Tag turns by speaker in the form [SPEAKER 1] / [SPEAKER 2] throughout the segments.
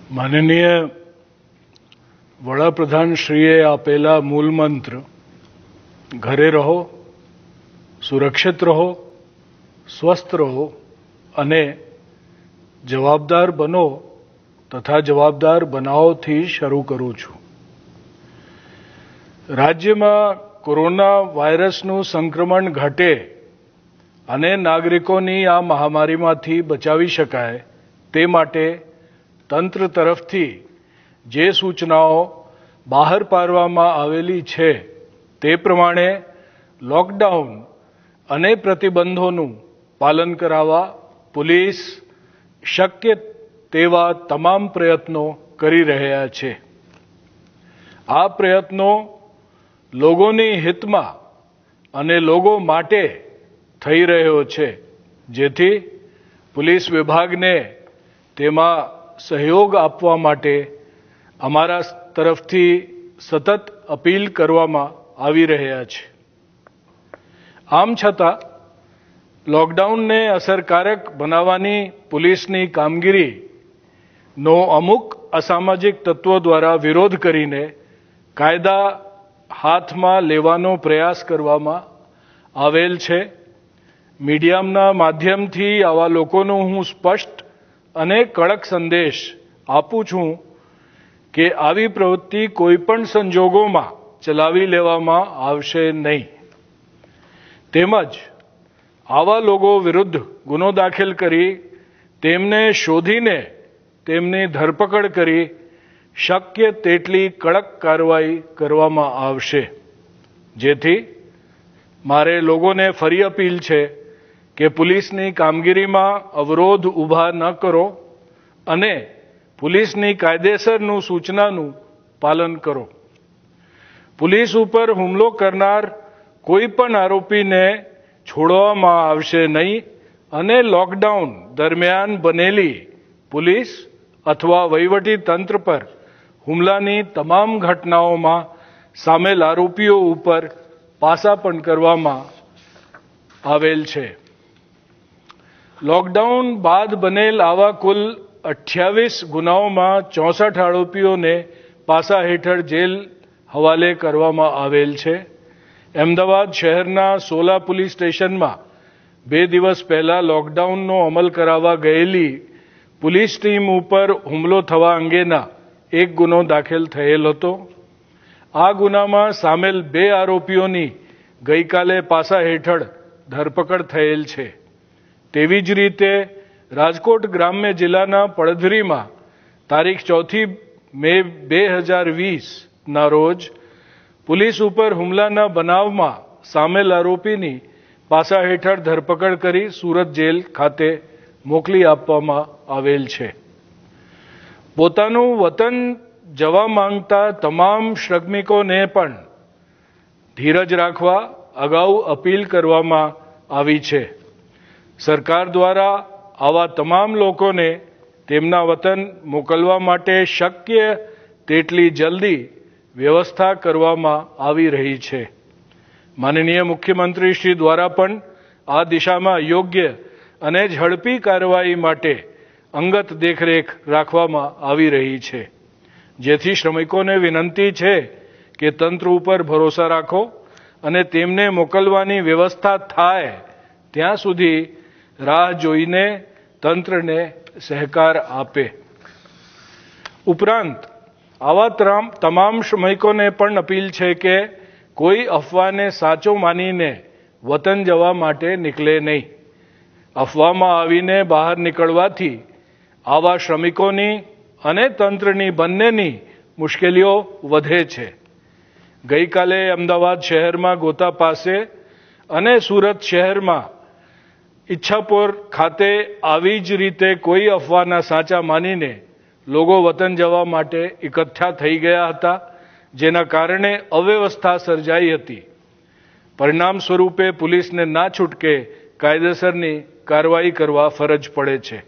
[SPEAKER 1] માનનીય વડાપ્રધાનશ્રીએ આપેલા મૂળ મંત્ર ઘરે રહો, સુરક્ષિત રહો, સ્વસ્થ રહો અને જવાબદાર બનો તથા જવાબદાર બનાવોથી શરૂ કરું છું। રાજ્યમાં કોરોના વાયરસનું સંક્રમણ ઘટે અને નાગરિકોની આ મહામારીમાંથી બચાવી શકાય તે માટે તંત્ર તરફથી જે સૂચનાઓ બહાર પાડવામાં આવેલી છે તે પ્રમાણે લોકડાઉન અને પ્રતિબંધોનું પાલન કરાવવા પોલીસ શક્ય તેવા તમામ પ્રયત્નો કરી રહ્યા છે। આ પ્રયત્નો લોકોની હિતમાં અને લોકો માટે થઈ રહ્યો છે, જેથી પોલીસ વિભાગને તેમાં સહયોગ આપવા માટે અમારા તરફથી સતત અપીલ કરવામાં આવી રહ્યા છે। આમ છતાં લોકડાઉનને અસરકારક બનાવવાની પોલીસની કામગીરીનો અમુક અસામાજિક તત્વો દ્વારા વિરોધ કરીને કાયદા હાથમાં લેવાનો પ્રયાસ કરવામાં આવેલ છે। મીડિયાના માધ્યમથી આવા લોકોનો હું સ્પષ્ટ અને કડક સંદેશ આપું છું કે આવી પ્રવૃત્તિ કોઈપણ સંજોગોમાં ચલાવી લેવામાં આવશે નહીં, તેમજ આવા લોકો વિરુદ્ધ ગુનો દાખલ કરી તેમને શોધીને તેમની ધરપકડ કરી શક્ય તેટલી કડક કાર્યવાહી કરવામાં આવશે। જેથી મારે લોકોને ફરી અપીલ છે કે પોલીસની કામગીરીમાં અવરોધ ઊભા ન કરો અને પોલીસની કાયદેસરનું સૂચનાનું પાલન કરો। પોલીસ ઉપર હુમલો કરનાર કોઈ પણ આરોપીને છોડવામાં આવશે નહીં અને લોકડાઉન દરમિયાન બનેલી પોલીસ અથવા વહીવટી તંત્ર પર હુમલાની તમામ ઘટનાઓમાં સામેલ આરોપીઓ ઉપર પાસા પણ કરવામાં આવેલ છે। લોકડાઉન બાદ બનેલ આવા કુલ 28 ગુનાઓમાં 64 આરોપીઓને પાસા હેઠળ જેલ હવાલે કરવામાં આવેલ છે। અમદાવાદ શહેરના સોલા પોલીસ સ્ટેશનમાં 2 દિવસ પહેલા લોકડાઉનનો અમલ કરાવવા ગયેલી પોલીસ ટીમ ઉપર હુમલો થવા અંગેના એક ગુનો દાખલ થયેલ હતો। આ ગુનામાં સામેલ 2 આરોપીઓની ગઈકાલે પાસા હેઠળ ધરપકડ થયેલ છે। તેવી જ રીતે રાજકોટ ગ્રામ્ય જિલ્લાના પડધરીમાં તારીખ 4 મે 2020ના રોજ પોલીસ ઉપર હુમલાના બનાવમાં સામેલ આરોપીની પાસા હેઠળ ધરપકડ કરી સુરત જેલ ખાતે મોકલી આપવામાં આવેલ છે। પોતાનું વતન જવા માંગતા તમામ શ્રમિકોને પણ ધીરજ રાખવા અગાઉ અપીલ કરવામાં આવી છે। સરકાર દ્વારા આવા તમામ લોકોને તેમના વતન મોકલવા માટે શક્ય તેટલી જલ્દી વ્યવસ્થા કરવામાં આવી રહી છે। માનનીય મુખ્યમંત્રી શ્રી દ્વારા પણ આ દિશામાં યોગ્ય અને ઝડપી કાર્યવાહી માટે અંગત દેખરેખ રાખવામાં આવી રહી છે, જેથી શ્રમિકોને વિનંતી છે કે તંત્ર ઉપર ભરોસા રાખો અને તેમને મોકલવાની વ્યવસ્થા થાય ત્યાં સુધી રાહ જોઈને તંત્રને સહકાર આપે। ઉપરાંત આવા તમામ શ્રમિકોને પણ અપીલ છે કે કોઈ અફવાને સાચો માનીને વતન જવા માટે નીકળે નહીં। અફવામાં આવીને બહાર નીકળવાથી આવા શ્રમિકોની અને તંત્રની બંનેની મુશ્કેલીઓ વધે છે। ગઈકાલે અમદાવાદ શહેરમાં ગોતા પાસે અને સુરત શહેરમાં ઈચ્છાપોર ખાતે આવી જ રીતે કોઈ અફવાના સાચા માનીને લોકો વતન જવા માટે એકઠા થઈ ગયા હતા, જેના કારણે અવ્યવસ્થા સર્જાઈ હતી। પરિણામ સ્વરૂપે પોલીસને ના છૂટકે કાયદેસરની કાર્યવાહી કરવા ફરજ પડે છે।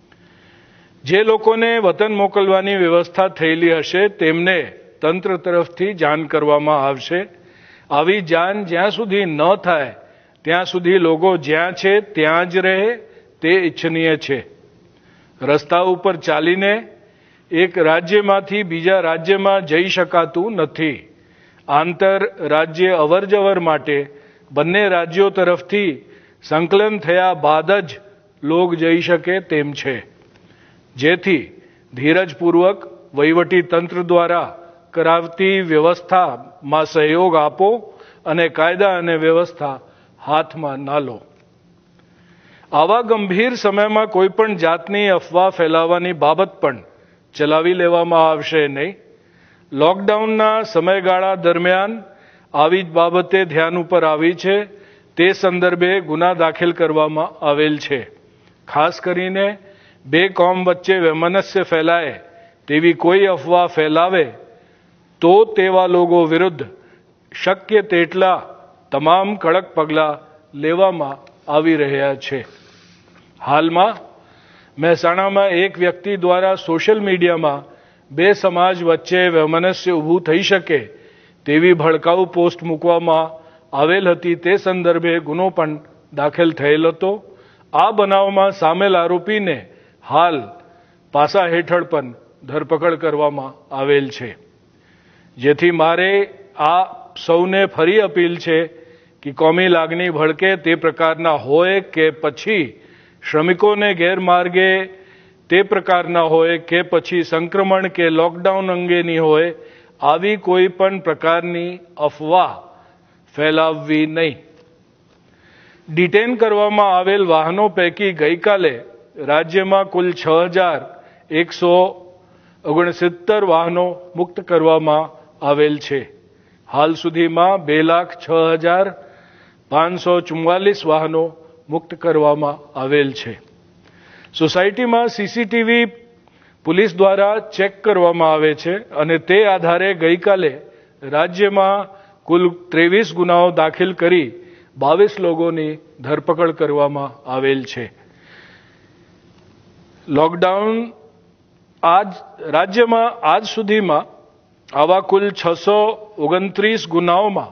[SPEAKER 1] જે લોકોને વતન મોકલવાની વ્યવસ્થા થયેલી હશે તેમને તંત્ર તરફથી જાણ કરવામાં આવશે। આવી જાણ જ્યાં સુધી ન થાય ત્યાં સુધી લોકો જ્યાં છે ત્યાં જ રહે તે ઇચ્છનીય છે। રસ્તા ઉપર ચાલીને એક રાજ્યમાંથી બીજા રાજ્યમાં જઈ શકાતું નથી. આંતર રાજ્ય અવરજવર માટે બંને રાજ્યો તરફથી સંકલન થયા બાદ જ લોક જઈ શકે તેમ છે, જેથી ધીરજપૂર્વક વહીવટી તંત્ર દ્વારા કરાવતી વ્યવસ્થામાં સહયોગ આપો અને કાયદા અને વ્યવસ્થા હાથમાં ના લો. આવા ગંભીર સમયમાં કોઈ પણ જાતની અફવા ફેલાવવાની બાબત પણ ચલાવી લેવામાં આવશે નહીં. લોકડાઉનના સમયગાળા દરમિયાન આવી જ બાબતે ધ્યાન ઉપર આવી છે. તે સંદર્ભે ગુના દાખલ કરવામાં આવેલ છે. ખાસ કરીને બે કોમ વચ્ચે વૈમનસ્ય ફેલાય તેવી કોઈ અફવા ફેલાવે તો તેવા લોકો વિરુદ્ધ શક્ય તેટલા તમામ કડક પગલાં લેવામાં આવી રહ્યા છે. હાલમાં મહેસાણામાં એક વ્યક્તિ દ્વારા સોશિયલ મીડિયામાં બે સમાજ વચ્ચે વૈમનસ્ય ઊભું થઈ શકે તેવી ભડકાઉ પોસ્ટ મૂકવામાં આવેલ હતી. તે સંદર્ભે ગુનો પણ દાખલ થયેલ હતો. આ બનાવમાં સામેલ આરોપીને હાલ પાસા હેઠળ પણ ધરપકડ કરવામાં આવેલ છે. જેથી મારે આ સૌને ફરી અપીલ છે કે કોમી લાગણી ભડકે તે પ્રકારના હોય કે પછી શ્રમિકોને ગેરમાર્ગે તે પ્રકારના હોય કે પછી સંક્રમણ કે લોકડાઉન અંગેની હોય, આવી કોઈ પણ પ્રકારની અફવા ફેલાવવી નહીં. ડિટેન કરવામાં આવેલ વાહનો પૈકી ગઈકાલે રાજ્યમાં કુલ 6,169 વાહનો મુક્ત કરવામાં આવેલ છે. હાલ સુધીમાં 2,06,544 વાહનો મુક્ત કરવામાં આવેલ છે. સોસાયટીમાં સીસીટીવી પોલીસ દ્વારા ચેક કરવામાં આવે છે અને તે આધારે ગઈકાલે રાજ્યમાં કુલ 23 ગુનાઓ દાખલ કરી 22 લોકોની ધરપકડ કરવામાં આવેલ છે. લોકડાઉન રાજ્યમાં આજ સુધીમાં આવા કુલ 629 ગુનાઓમાં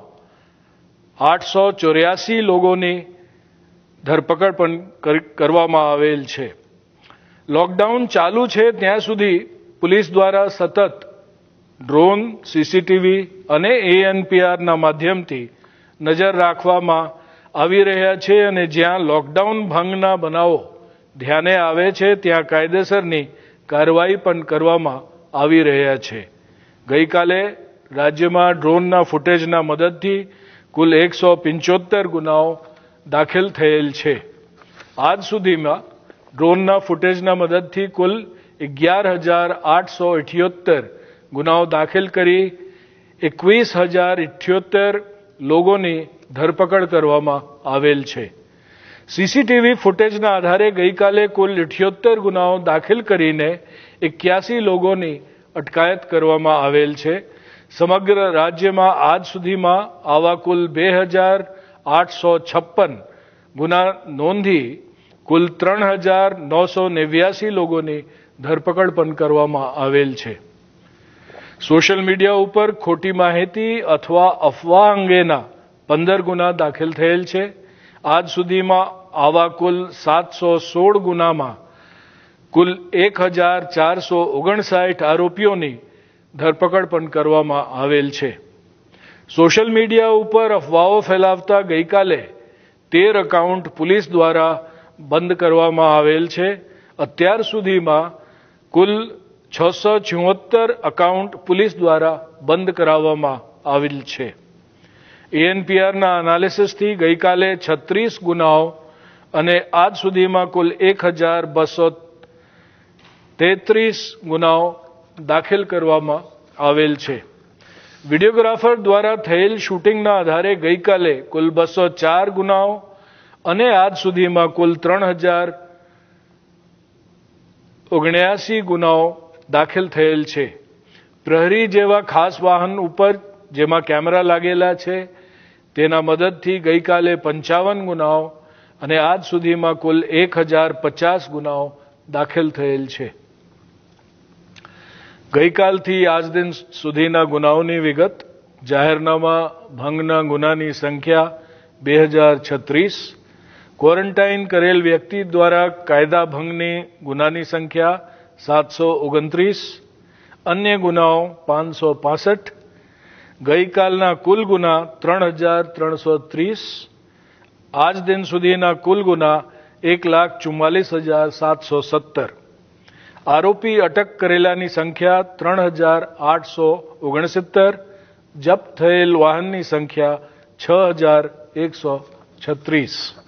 [SPEAKER 1] 884 લોકોની ધરપકડ પણ કરવામાં આવેલ છે. લોકડાઉન ચાલુ છે ત્યાં સુધી પોલીસ દ્વારા સતત ડ્રોન, સીસીટીવી અને એએનપીઆરના માધ્યમથી નજર રાખવામાં આવી રહ્યા છે અને જ્યાં લોકડાઉન ભંગના બનાવો ધ્યાને આવે છે ત્યાં કાયદેસરની કાર્યવાહી પણ કરવામાં આવી રહ્યા છે. ગઈકાલે રાજ્યમાં ડ્રોનના ફૂટેજના મદદથી કુલ 175 ગુનાઓ દાખલ થયેલ છે. આજ સુધીમાં ડ્રોનના ફૂટેજના મદદથી કુલ 11,878 ગુનાઓ દાખલ કરી 21,078 લોકોની ધરપકડ કરવામાં આવેલ છે. સીસીટીવી ફૂટેજના આધારે ગઈકાલે કુલ 78 ગુનાઓ દાખલ કરીને 81 લોકોની અટકાયત કરવામાં આવેલ છે. સમગ્ર રાજ્યમાં આજ સુધીમાં આવા કુલ 2,856 ગુના નોંધી કુલ 3,989 લોકોની ધરપકડ પણ કરવામાં આવેલ છે. સોશિયલ મીડિયા ઉપર ખોટી માહિતી અથવા અફવા અંગેના 15 ગુના દાખલ થયેલ છે. આજ સુધીમાં આવા કુલ 716 ગુનામાં કુલ 1,459 આરોપીઓની ધરપકડ પણ કરવામાં આવેલ છે. સોશિયલ મીડિયા ઉપર અફવાઓ ફેલાવતા ગઈકાલે 13 એકાઉન્ટ પોલીસ દ્વારા બંધ કરવામાં આવેલ છે. અત્યાર સુધીમાં કુલ 674 એકાઉન્ટ પોલીસ દ્વારા બંધ કરાવવામાં આવેલ છે. એએનપીઆરના એનાલિસિસથી ગઈકાલે 36 ગુનાઓ અને આજ સુધીમાં કુલ 1,233 ગુનાઓ દાખલ કરવામાં આવેલ છે. વિડીયોગ્રાફર દ્વારા થયેલ શૂટિંગના આધારે ગઈકાલે કુલ 204 ગુનાઓ અને આજ સુધીમાં કુલ 3,079 ગુનાઓ દાખલ થયેલ છે. પ્રહરી જેવા ખાસ વાહન ઉપર જેમાં કેમેરા લાગેલા છે તેના મદદથી ગઈકાલે 55 ગુનાઓ અને આજ સુધીમાં કુલ 1,050 ગુનાઓ દાખલ થયેલ છે. ગઈકાલથી આજ દિન સુધીના ગુનાઓની વિગત. જાહેરનામા ભંગના ગુનાની સંખ્યા 2036. ક્વોરન્ટાઇન કરેલ વ્યક્તિ દ્વારા કાયદા ભંગની ગુનાની સંખ્યા 729, अन्य गुनाओं 565, ગઈકાલના કુલ ગુના 3330, આજ દિન સુધીના કુલ ગુના 1,44,717. આરોપી અટક કરેલાની સંખ્યા 3,869, જપ્ત થયેલ વાહનની સંખ્યા 6,136.